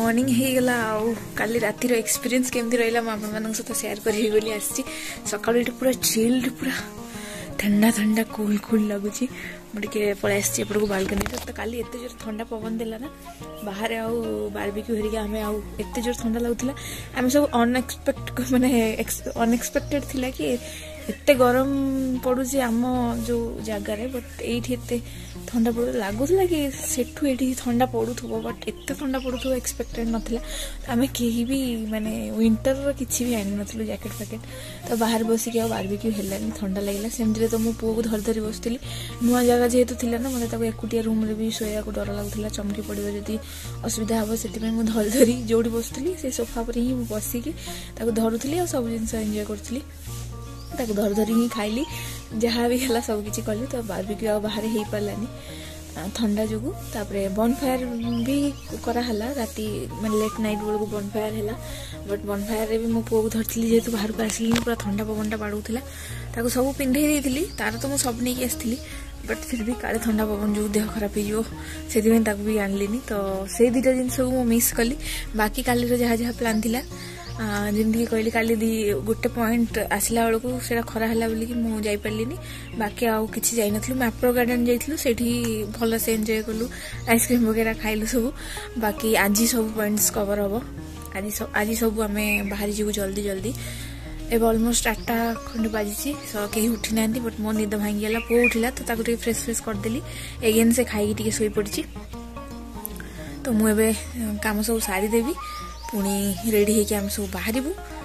Morning हो गला काली रातिर experience केमती रहा मुझे सहित सेयार करी बोली आसी सकाळु ये पूरा चिल्ड पूरा ठंडा ठंडा कूल कूल लगुच मुझे पलि आसी एपटू बालकनी तो काली एत जोर ठंडा पवन देला ना बाहर आउ बारबिक्यू हरिका आम आउ एत जोर ठंडा लगुला आम सब अनएक्सपेक्टेड थिला कि एत गरम पड़ू आम जो जगार बट ये ठंडा पड़ लगुला कि सेठू ये ठंडा पड़ू बट एत ठंडा पड़ू एक्सपेक्टेड नाला आम कहीं भी माने विंटर किसी भी आनी नु जैकेट फैकेट तो बाहर बसिक बारबिक्यू है ठंडा लगे सेमती तो मो पुओ को धरी धरी बसुली नुआ जगह जेहेतु थिला ना मतलब एकुटिया रूम रे भी शोया को डर लगुला चमकी पड़ो जदि असुविधा हम से धरी धरी जोड़ी बसुली से सोफा पर ही बसिकी धरुली और सब जिन एंजॉय करी धर धरी ही खाइली जहाँ भी है सब किसी कली तो बारबिक्यू आ बाहर हो पारानी ठंडा जो बनफायर भी कराला राति मैं लेट नाइट बेलू बनफायर है बट बनफायर भी मो पुओ को धरती जेहतु बाहर को आसिली पूरा ठंडा पवनटा बाड़ूला सब पिंधे दी तार तो मुझे सब नहीं आसती बट फिर भी काले ठंडा पवन जो देह खराब हो से भी आनलिनी तो से दुटा जिनस को मिस कली बाकी काली जहाँ जहाँ प्लान थी जमी कहली काली गोटे पॉइंट आसला बेलू से खरा है बोलिकी मुझे पार्लिनी बाकी आउ कि जाइन मैप्रो गार्डन जाइलु से भल से एंजॉय कलु आइसक्रीम वगैरह खाइलु सब बाकी आज सब पॉइंट्स कवर हम आज सब आम बाहरी जीव जल्दी जल्दी एवं ऑलमोस्ट 8टा खंड बाजी कहीं उठी ना बट मो निद भांगीगला पुओ उठिला तो फ्रेश फ्रेश करदेली एगेन से खाई शोई पड़ी तो मुझे कम सब सारीदेवी पुणी रेडी होम सब बाहर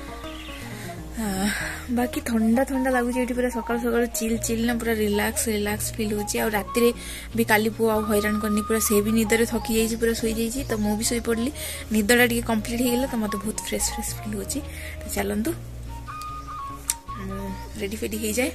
बाकी ठंडा ठंडा लगुच पूरा सकाल सकाल चिल चिल ना पूरा रिलैक्स फील हो राति भी काली पुओ आ हैरान करनी पूरा से भी निदर थकी जाइए पूरा शोई जाइए तो मुझे शोई पड़ी निदटा टी कम्प्लीट होगला तो मतलब बहुत फ्रेश फ्रेश फील हो तो चलतु रेडी फेडी हो जाए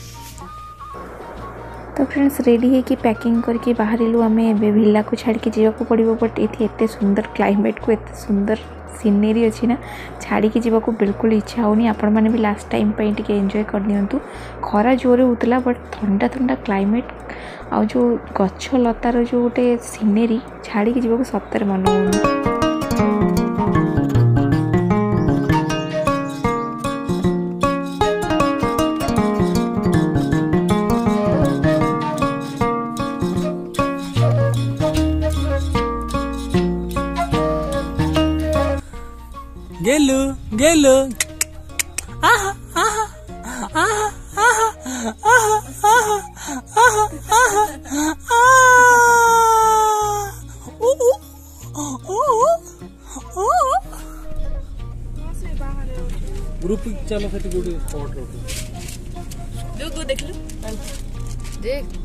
तो फ्रेंड्स रेडी है कि पैकिंग करके बाहरिलु आम विला को छाड़ के जावाक पड़ो बट ये एत सुंदर क्लाइमेट को एत सुंदर सीनेरी अच्छी ना छाड़ी जावाक बिल्कुल इच्छा होनी आपण मैंने भी लास्ट टाइम टे एंजॉय कर दिंतु खरा जोरे होता बट ठंडा ठंडा क्लाइमेट आ जो गछ लतार जो गोटे सीनेरी छाड़ी जावाक सतरे मन हो गेलु गेलु आहा आहा आहा आहा आहा आहा आहा ओ ओ ओ ग्रुप चलो सेठी गोडी स्पॉट रो देख लो देख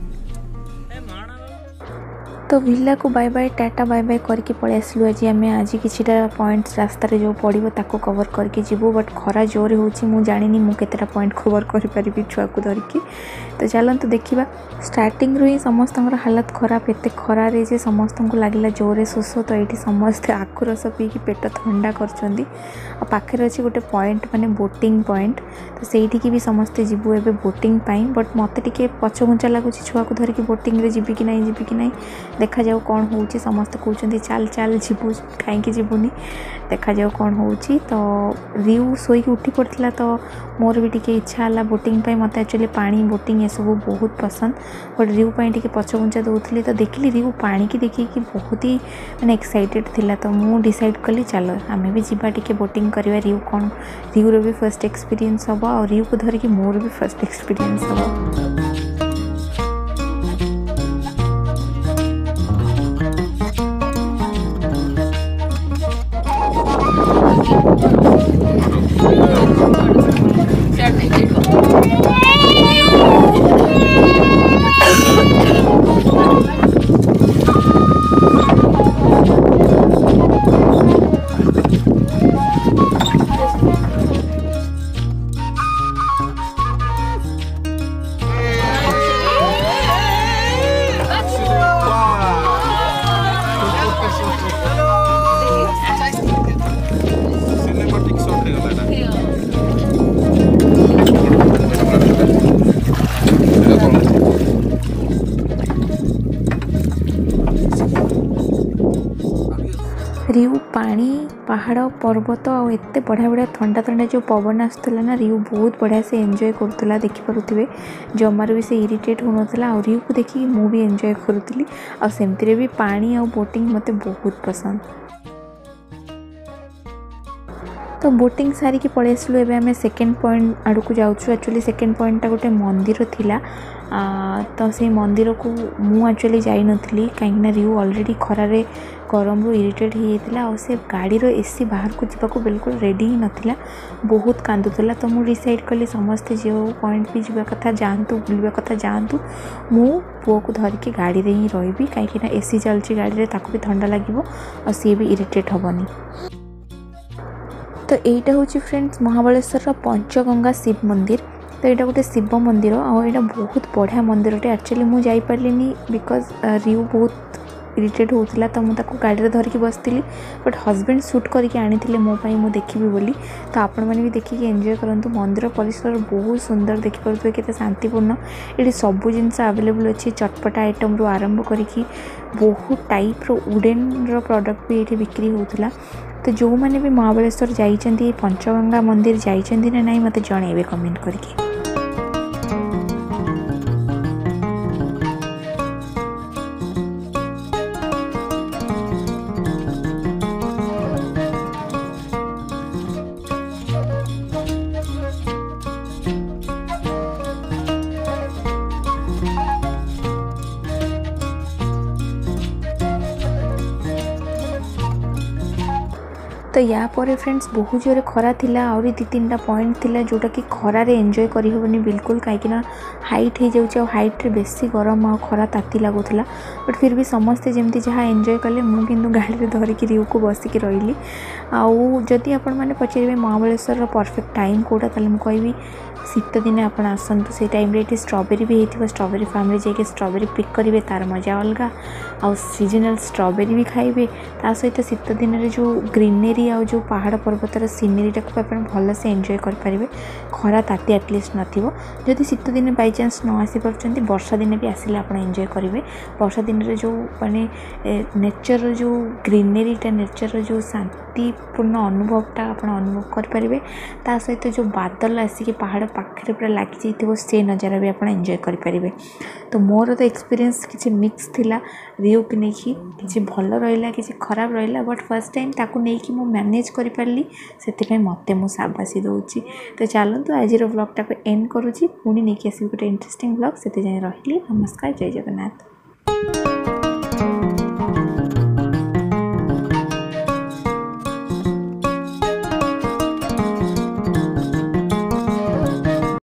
तो विला को bye bye tata bye bye करके पलि आसलु आज किछिटा पॉइंट्स रास्तार जो पड़ो ताको कवर करके जीवु बट खरा जोर हो जानी मु केतेटा पॉइंट कवर करि छुआ को धरिकी तो चलतु देखा स्टार्टिंग रू ही समस्त हालत खराब एत खरारे जे समस्त को लगे जोरे शोष तो ये समस्ते आखु रस पीकी पेट ठंडा कर पाखे अच्छे गोटे पॉइंट माने बोटिंग पॉइंट तो सही भी समस्ते जीवु एबे बोटिंग पाई बट मत टे पछघुंचा लगुच छुआ को धरिकी बोटिंग रे जीवी कि नहीं देखा जाओ कौन हो समस्त कहते चल चल जीवु कहीं जीवुनी देखा जाओ कौन हो तो रिउ शोक उठी पड़ा तो मोर भी टी इच्छा है बोटिंग मत एक्चुअली पानी बोटिंग ये सब बहुत पसंद बट रिउ टी पछघुंचा दौली तो देखिली रिउ पानी की देखिए बहुत ही मैंने एक्साइटेड थिला तो मु डिसाइड कली चलो आम भी जीवा टी बोटिंग करवा रिउ कौन रिउ भी फर्स्ट एक्सपीरियंस हम और रिउ को धरिकी मोर भी फर्स्ट एक्सपीरियंस हम रिउ पानी पहाड़ पर्वत और एत बढ़िया बढ़िया ठंडा ठंडा जो पवन आसला ना रिउ बहुत बढ़िया से एंजॉय करुला देखिपे जमार भी से इरिटेट होना और रिउ को देखिए मु भी एंजॉय करुली और सेमती भी पानी और बोटिंग मते बहुत पसंद। तो बोटिंग सारिकी पड़े आसलु एबे आमे सेकेंड पॉइंट आड़ को जाऊँ। एक्चुअली सेकेंड पॉइंटा गोटे मंदिर थिला तो से मंदिर को मु एक्चुअली जाई नथली कहीं रिउ ऑलरेडी खरारे गरम रू इरिटेट हो जाता और से गाड़ी रो एसी बाहर को जावाक बिल्कुल रेडी ही नथिला बहुत कांदुला। तो मुझे डिसाइड कली समस्ते जो पॉइंट भी जावा कथा जातु बुलवा कथा जातु मु पुओ को धरिकी गाड़ी रे ही रही कहीं एसी चलती गाड़ी रे ताको भी ठंडा लगे और सी भी इरिटेट हेनी। तो यहाँ हूँ फ्रेंड्स महाबलेश्वर पंचगंगा शिव मंदिर। तो यहाँ गोटे शिव मंदिर और यहाँ बहुत बढ़िया मंदिर एक्चुअली मुझे जापारे बिकज रिउ बहुत इरिटेट होता तो मुझे गाड़ी धरिकी बसती बट हजबैंड सुट करके आनी मोपाई मु देखी बोली। तो आपण मैंने भी देखिए एंजॉय करूँ। मंदिर परिसर बहुत सुंदर देखिपे के शांतिपूर्ण ये सबू जिनस आवेलेबल अच्छी चटपटा आइटम रू आरंभ करी बहुत टाइप वुडेन प्रोडक्ट भी ये बिक्री होता। तो जो मैंने भी महाबलेश्वर जाइए पंचगंगा मंदिर जाइए ना नहीं मत जनइबे कमेंट करके। तो या पर फ्रेंड्स बहुत जोरे खरा थिला और दी तीन पॉइंट थिला जोटा कि खरारे एंजॉय करी होबनी बिल्कुल कहीं हाइट हो जाउछ हाइट रे बेसी गरम आ खरा ताती लगुला बट फिर भी समस्ते जमती जहाँ एंजॉय कले मु किंतु गाड़ी रे धरिकी रिउ को बसिकी रही। आउ जदि आपण माने पचारे महाबलेश्वर परफेक्ट टाइम कोटा ताले मु कहबी शीत दिने आप आसतु से टाइम रे स्ट्रॉबेरी भी होती स्ट्रॉबेरी फार्म रे जाके स्ट्रॉबेरी पिक करेंगे तार मजा अलग आउ सीजनल स्ट्रॉबेरी भी खाइबे ता सहित शीत दिन में जो ग्रीनरी आ जो पहाड़ पर्वतर सीनेरी टाक भल से एंजॉय करेंगे खरा ताती एटलिस्ट नथिबो। जदि शीत दिन बाई चान्स न आसी पार्छन्ती वर्षा दिन भी आसिले आप एंजॉय करेंगे। वर्षा दिन में जो माने नेचर जो ग्रीनरीटा नेचर जो शांतिपूर्ण अनुभवटा आप अनुभव करेंगे ता सहित जो बादल आसिक पहाड़ पाखे पूरा लगी जाइए से नज़ारा भी आप एंजॉय करेंगे। तो मोर तो एक्सपीरियंस किसी मिक्स थिला रिउ की नहीं कि भल रहा कि खराब रहा बट फर्स्ट टाइम ताकू नहीं कि मैनेज कर पारि से मत मु शाबाशी दूची। तो चलतु आज व्लॉगटा को एंड करुँची पुणी नहीं आसबि गोटे इंटरेस्टिंग व्लॉग से जाए रही। नमस्कार जय जगन्नाथ।